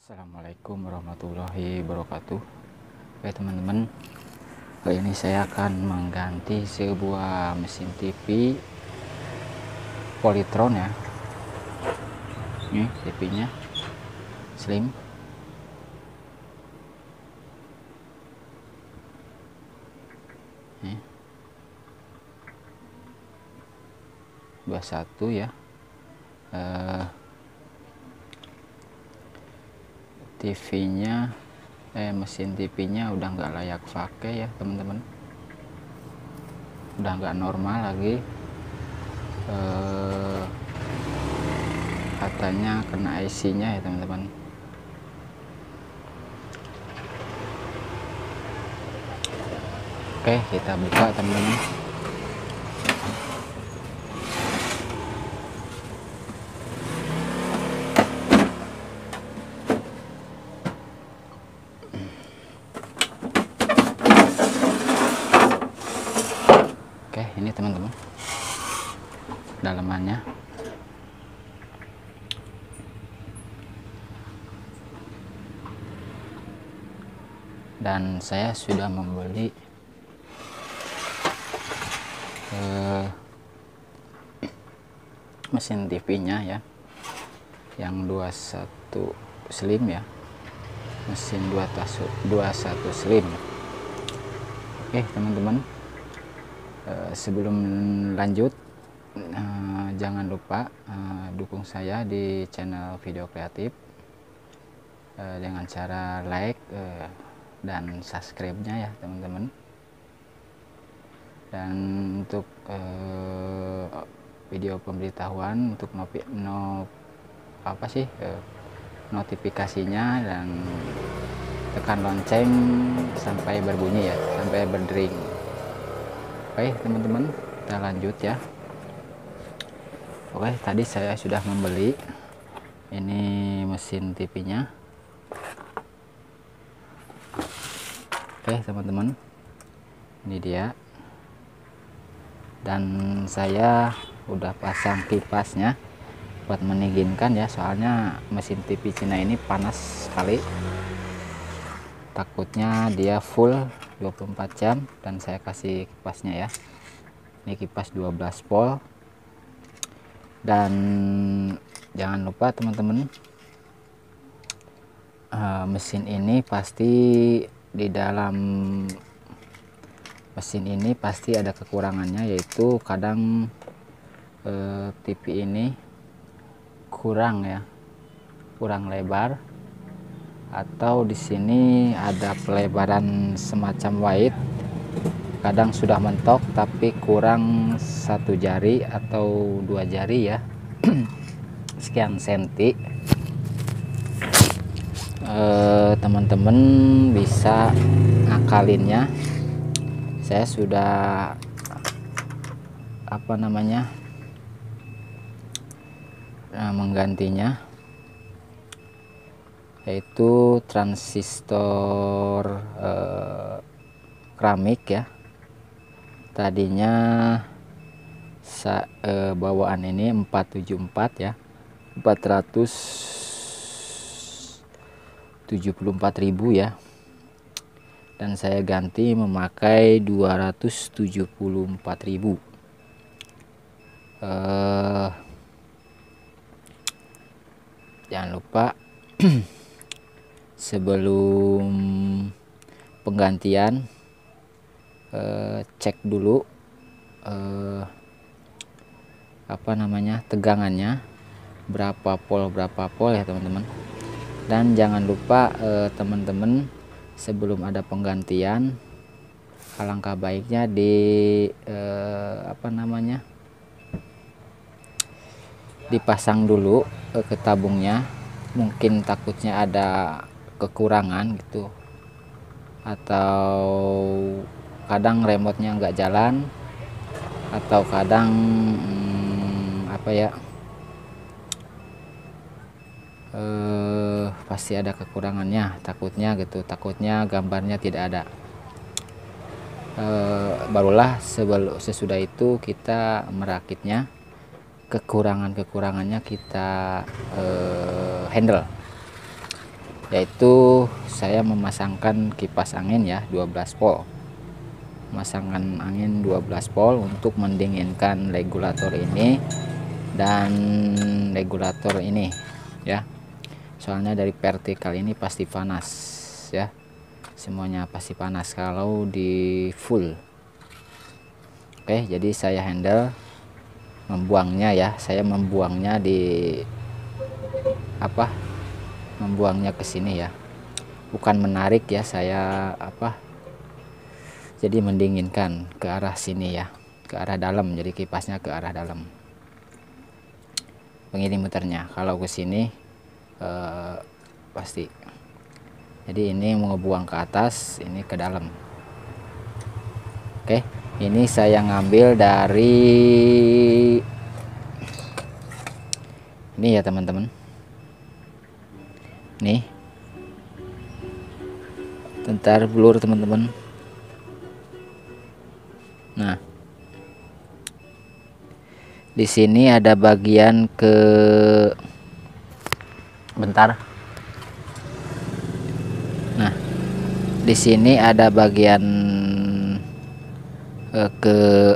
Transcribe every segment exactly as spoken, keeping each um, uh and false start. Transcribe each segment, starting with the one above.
Assalamualaikum warahmatullahi wabarakatuh. Oke teman-teman, kali ini saya akan mengganti sebuah mesin T V Polytron ya. Ini T V-nya slim. Ini dua puluh satu ya. Uh, T V-nya eh mesin T V-nya udah nggak layak pakai ya teman-teman, udah nggak normal lagi. Eh, katanya kena I C-nya ya teman-teman. Oke, kita buka teman-teman. Oke, ini teman-teman dalamannya. Dan saya sudah membeli eh, mesin T V-nya ya, yang dua puluh satu slim ya, mesin dua puluh satu slim. Oke teman-teman, Uh, sebelum lanjut, uh, jangan lupa uh, dukung saya di channel Video Kreatif uh, dengan cara like uh, dan subscribe-nya ya teman-teman. Dan untuk uh, video pemberitahuan, untuk nopi, no, apa sih uh, notifikasinya, dan tekan lonceng sampai berbunyi ya, sampai berdering. Oke teman-teman, kita lanjut ya. Oke, tadi saya sudah membeli ini mesin T V-nya. Oke teman-teman, ini dia. Dan saya udah pasang kipasnya buat mendinginkan ya, soalnya mesin T V Cina ini panas sekali. Takutnya dia full dua puluh empat jam, dan saya kasih kipasnya ya. Ini kipas dua belas volt. Dan jangan lupa teman-teman, uh, mesin ini pasti di dalam mesin ini pasti ada kekurangannya, yaitu kadang uh, T V ini kurang ya, kurang lebar, atau di sini ada pelebaran semacam wide, kadang sudah mentok tapi kurang satu jari atau dua jari ya, sekian senti. Teman-teman e, bisa ngakalinnya. Saya sudah apa namanya e, menggantinya, yaitu transistor eh, keramik ya. Tadinya sa, eh, bawaan ini empat tujuh empat ya, empat ratus tujuh puluh empat ribu ya, dan saya ganti memakai dua ratus tujuh puluh empat ribu. eh, jangan lupa sebelum penggantian eh, cek dulu eh, apa namanya tegangannya, berapa volt berapa volt ya teman-teman. Dan jangan lupa teman-teman, sebelum ada penggantian, alangkah baiknya di eh, apa namanya dipasang dulu eh, ke tabungnya. Mungkin takutnya ada kekurangan gitu, atau kadang remote-nya nggak jalan, atau kadang hmm, apa ya eh, pasti ada kekurangannya, takutnya gitu, takutnya gambarnya tidak ada. Eh, barulah sebelum sesudah itu kita merakitnya, kekurangan-kekurangannya kita eh, handle. yaitu saya memasangkan kipas angin ya dua belas volt, memasangkan angin dua belas volt untuk mendinginkan regulator ini dan regulator ini ya, soalnya dari vertikal ini pasti panas ya, semuanya pasti panas kalau di full. Oke, jadi saya handle membuangnya ya, saya membuangnya di apa membuangnya ke sini ya, bukan menarik ya, saya apa jadi mendinginkan ke arah sini ya, ke arah dalam, jadi kipasnya ke arah dalam. Begini muternya, kalau ke sini eh, pasti. Jadi ini mau buang ke atas, ini ke dalam. Oke, ini saya ngambil dari ini ya teman-teman. Nih, bentar blur teman-teman. Nah, di sini ada bagian ke bentar. Nah, di sini ada bagian eh, ke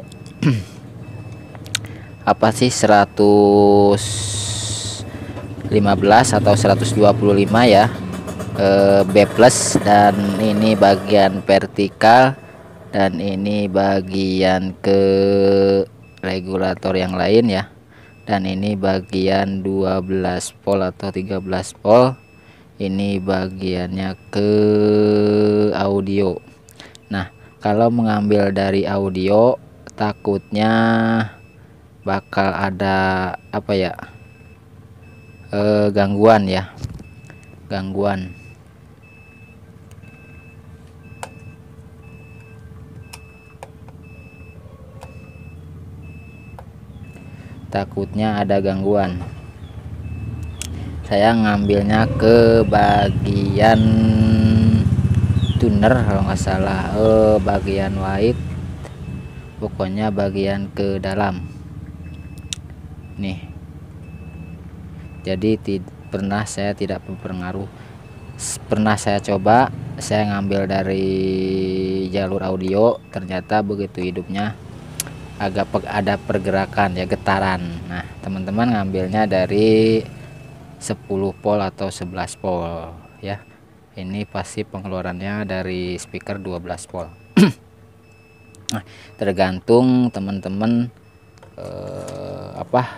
apa sih seratus lima belas atau seratus dua puluh lima ya, eh, B plus, dan ini bagian vertikal dan ini bagian ke regulator yang lain ya, dan ini bagian dua belas volt atau tiga belas volt, ini bagiannya ke audio. Nah, kalau mengambil dari audio takutnya bakal ada apa ya, eh, gangguan ya, gangguan. Takutnya ada gangguan. Saya ngambilnya ke bagian tuner kalau nggak salah, eh, bagian white, pokoknya bagian ke dalam nih. Jadi tidak pernah saya tidak berpengaruh, pernah saya coba, saya ngambil dari jalur audio, ternyata begitu hidupnya agak ada pergerakan ya, getaran. Nah, teman-teman ngambilnya dari sepuluh volt atau sebelas volt ya, ini pasti pengeluarannya dari speaker dua belas volt. Nah, tergantung teman-teman eh, apa.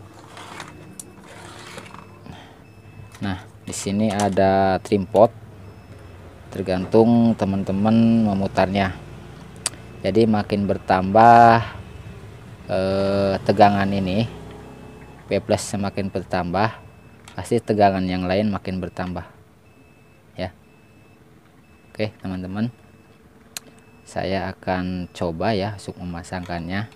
Nah, di sini ada trim pot, tergantung teman-teman memutarnya. Jadi makin bertambah eh, tegangan ini, P plus semakin bertambah, pasti tegangan yang lain makin bertambah ya. Oke teman-teman, saya akan coba ya untuk memasangkannya.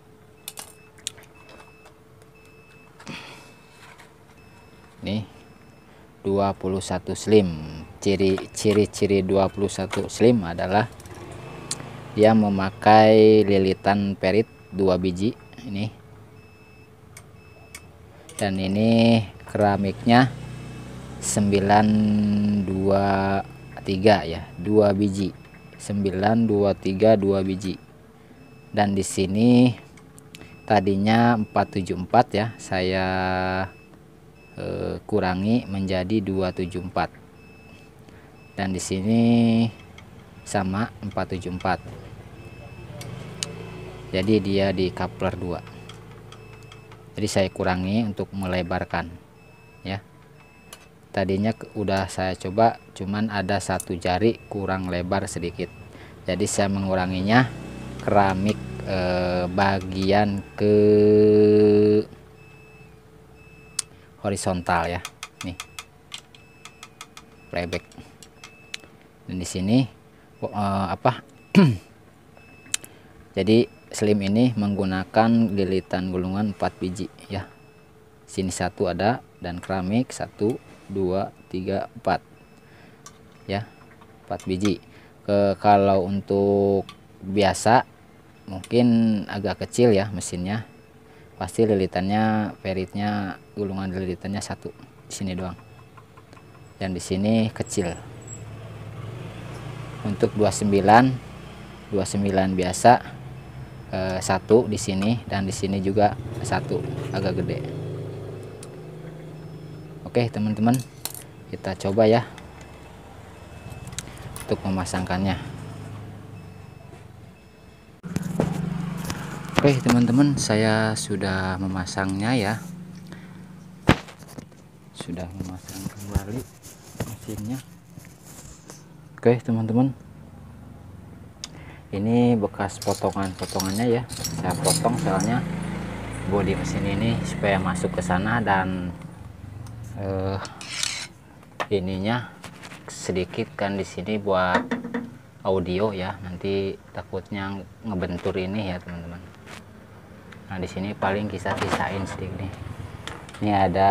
Nih dua puluh satu slim, ciri-ciri dua puluh satu slim adalah dia memakai lilitan perit dua biji ini, dan ini keramiknya sembilan dua tiga ya, dua biji, sembilan dua tiga dua biji. Dan di sini tadinya empat tujuh empat ya, saya eh, kurangi menjadi dua tujuh empat, dan di sini sama empat tujuh empat, jadi dia di coupler dua, jadi saya kurangi untuk melebarkan ya. Tadinya udah saya coba, cuman ada satu jari kurang lebar sedikit, jadi saya menguranginya keramik eh, bagian ke horizontal ya, nih playback. Dan di sini eh, apa jadi slim ini menggunakan lilitan gulungan empat biji ya, sini satu ada, dan keramik satu dua tiga empat ya, empat biji. Ke kalau untuk biasa mungkin agak kecil ya mesinnya, pasti lilitannya peritnya gulungan lilitannya satu di sini doang. dan di sini kecil. Untuk dua puluh sembilan dua puluh sembilan biasa, eh, satu di sini, dan di sini juga satu agak gede. Oke teman-teman, kita coba ya untuk memasangkannya. Oke teman-teman, saya sudah memasangnya ya, sudah memasang kembali mesinnya. Oke teman-teman, ini bekas potongan-potongannya ya, saya potong soalnya bodi mesin ini supaya masuk ke sana, dan eh, ininya sedikit kan di sini buat audio ya, nanti takutnya ngebentur ini ya teman-teman. Nah di sini paling kisah-kisahin sedikit nih, ini ada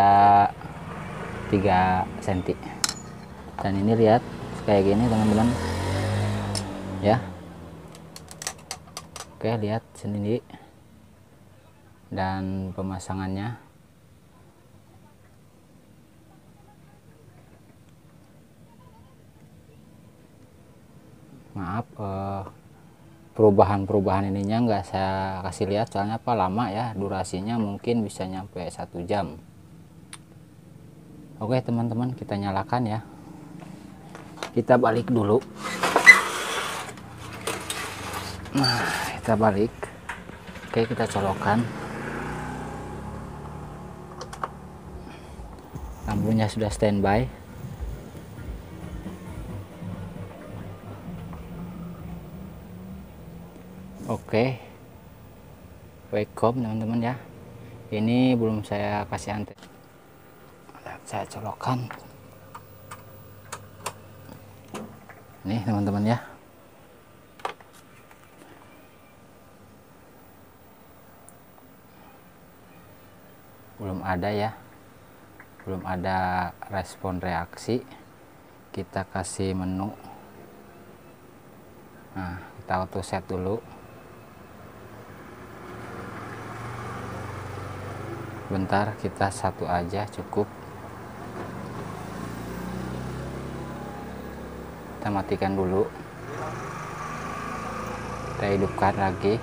tiga senti, dan ini lihat kayak gini teman-teman ya. Oke, lihat sendiri, dan pemasangannya maaf eh, perubahan-perubahan ininya nggak saya kasih lihat soalnya apa, lama ya durasinya, mungkin bisa nyampe satu jam. Oke teman-teman, kita nyalakan ya, kita balik dulu. Nah kita balik. Oke, kita colokkan, lampunya sudah standby. Oke, welcome teman-teman ya, ini belum saya kasih anten, saya colokkan nih teman-teman ya. Belum ada ya, belum ada respon reaksi. Kita kasih menu, nah kita auto set dulu. Bentar, kita satu aja cukup. Kita matikan dulu, kita hidupkan lagi.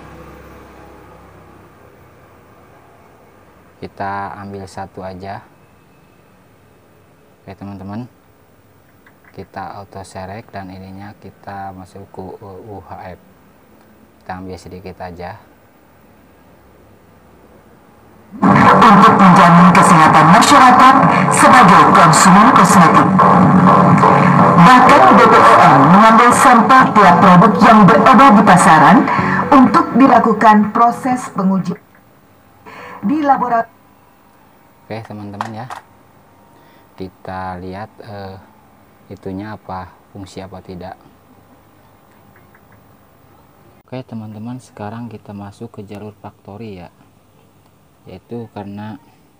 Kita ambil satu aja. Oke teman-teman, kita auto select, dan ininya kita masuk ke U H F. Kita ambil sedikit aja untuk menjamin kesehatan masyarakat sebagai konsumen kosmetik. Bahkan B P O M mengambil sampel tiap produk yang beredar di pasaran untuk dilakukan proses pengujian di laboratorium. Oke teman-teman ya, kita lihat eh, itunya apa, fungsi apa tidak. Oke teman-teman, sekarang kita masuk ke jalur factory ya, yaitu karena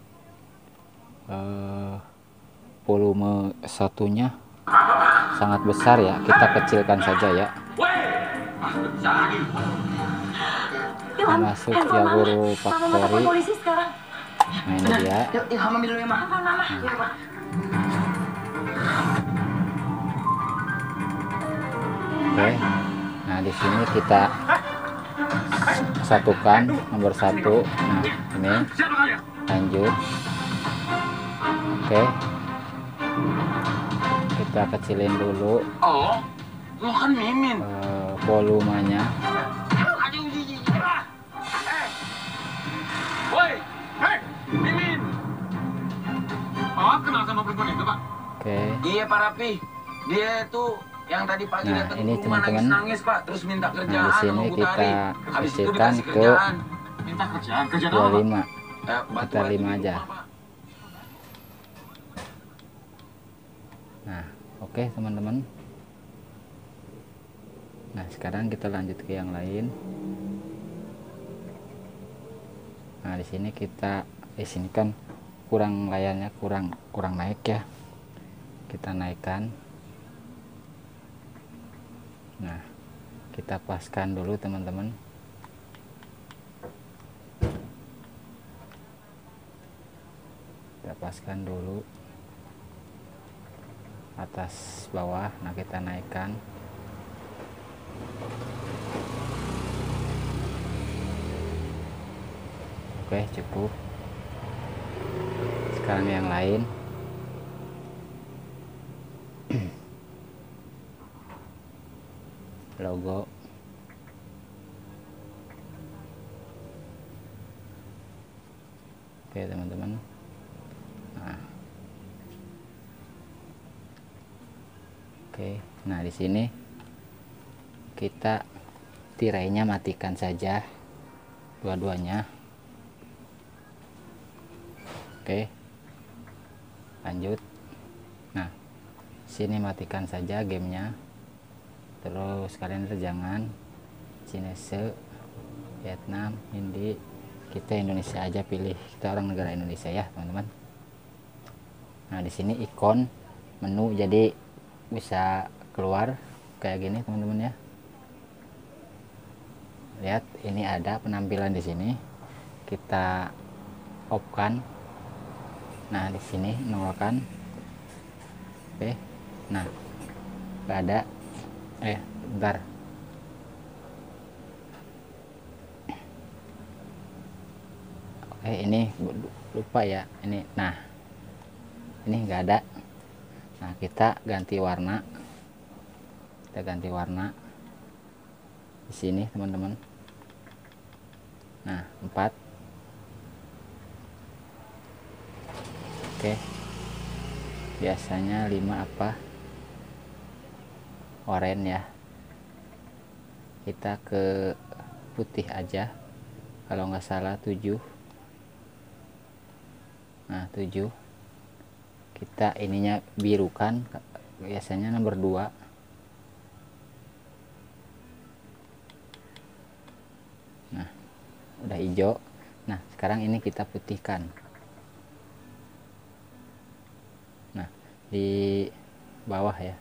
eh, volume satunya sangat besar ya, kita kecilkan saja ya. Kita masuk jalur factory. Nah ini dia. Oke, nah di sini kita satukan nomor satu. Nah ini lanjut. Oke, kita kecilin dulu oh lo kan mimin uh, volumenya. woi hei mimin, Pak kenal sama perempuan itu Pak? Oke, Iya Pak Rapi, dia itu yang tadi pagi nah datang ini ke rumah teman-teman, nangis-nangis Pak, terus minta nah kerjaan di sama sini Bu kita Tari. Habis itu kecilkan dikasih ke kerjaan. Minta kerjaan, kerjaan dua apa puluh lima. Pak? Eh, bantu Kita aja lima di aja. rumah, Pak. Nah oke teman-teman, nah sekarang kita lanjut ke yang lain. Nah di sini kita di sini kan kurang layarnya, kurang kurang naik ya, kita naikkan. Nah kita paskan dulu teman-teman. Kita paskan dulu. atas bawah. Nah, kita naikkan. Oke, cukup. Sekarang yang lain. Logo. Oke, teman-teman. Nah. Oke, nah di sini kita tirainya matikan saja dua-duanya. Oke, lanjut. Nah, sini matikan saja gamenya. Terus kalian jangan Chinese, Vietnam, Hindi, kita Indonesia aja, pilih, kita orang negara Indonesia ya teman-teman. Nah, di sini ikon menu jadi bisa keluar kayak gini teman-teman ya. Lihat, ini ada penampilan di sini. Kita off kan. Nah, di sini nolkan. Oke. Nah, nggak ada. Eh, bentar. Oke, ini lupa ya. Ini, nah, ini nggak ada. Nah, kita ganti warna. Kita ganti warna di sini teman-teman. Nah, empat. Oke, biasanya lima apa, oranye ya, kita ke putih aja kalau nggak salah tujuh. Nah, tujuh kita ininya biru kan, biasanya nomor dua. Nah, udah hijau. Nah, sekarang ini kita putihkan. Nah, di bawah ya,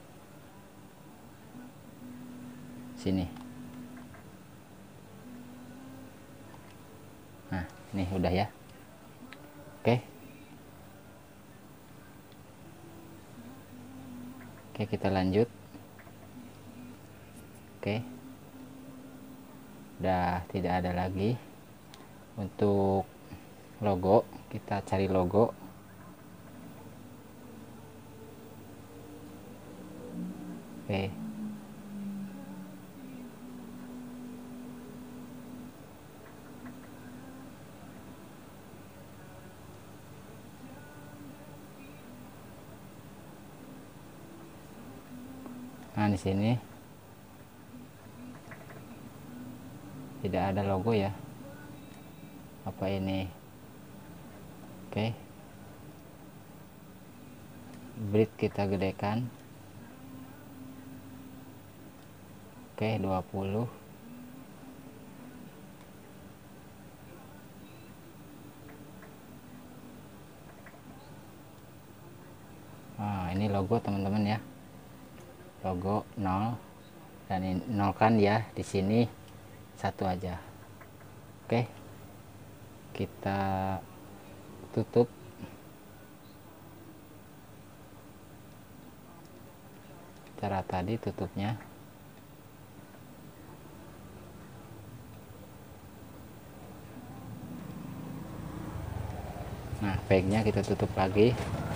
sini. Nah, ini udah ya. Oke. Oke, kita lanjut. Oke. Udah tidak ada lagi. Untuk logo, kita cari logo. Oke. Nah, di sini tidak ada logo ya. Apa ini? Oke. Breed kita gedekan. Oke, dua puluh. Nah, ini logo teman-teman ya. Logo nol, dan ini nol kan ya, di sini satu aja. Oke, kita tutup. Cara tadi tutupnya. Nah, backnya kita tutup lagi.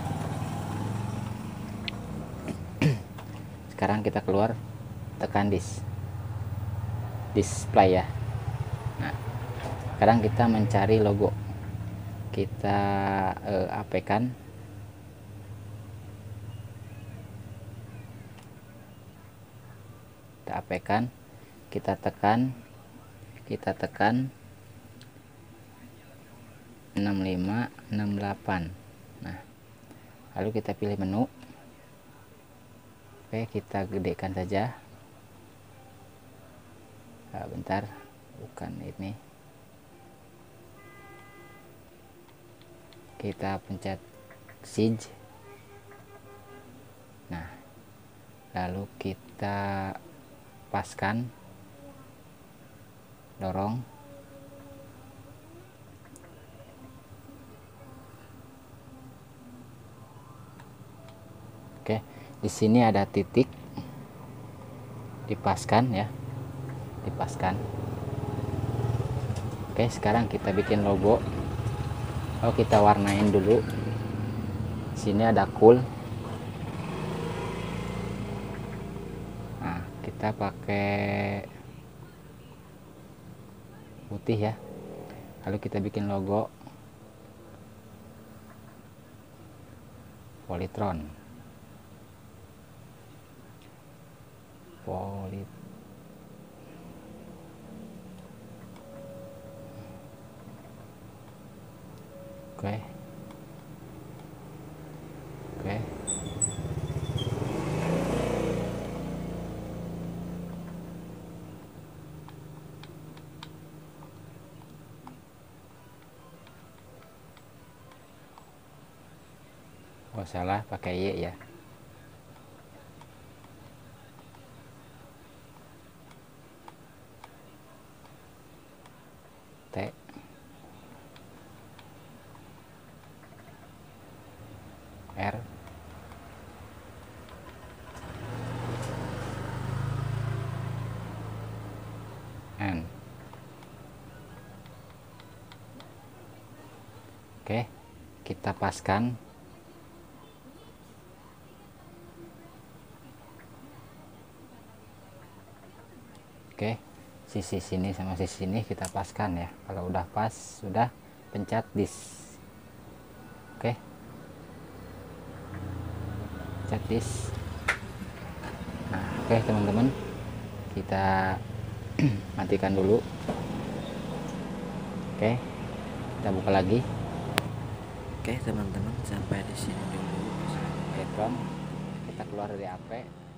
Sekarang kita keluar, tekan dis display ya. Nah, sekarang kita mencari logo. Kita eh, apekan. Kita apekan, kita tekan, kita tekan enam lima enam delapan. Nah, lalu kita pilih menu. Oke, kita gedekan saja. Nah, bentar, bukan ini. Kita pencet siege. Nah, lalu kita paskan, dorong. Oke. Oke, di sini ada titik, dipaskan ya, dipaskan. Oke, sekarang kita bikin logo. Oh, kita warnain dulu. Sini ada cool. Nah, kita pakai putih ya. Lalu kita bikin logo Polytron. Poly Oke. Oke. Oh, salah, pakai Y ya. T. R. N. Oke, kita paskan. Oke, sisi sini sama sisi sini kita paskan ya. Kalau udah pas, sudah pencet dis. Oke, pencet dis. Nah, oke teman-teman, kita matikan dulu. Oke, kita buka lagi. Oke teman-teman, sampai di sini dulu background. Kita keluar dari A P.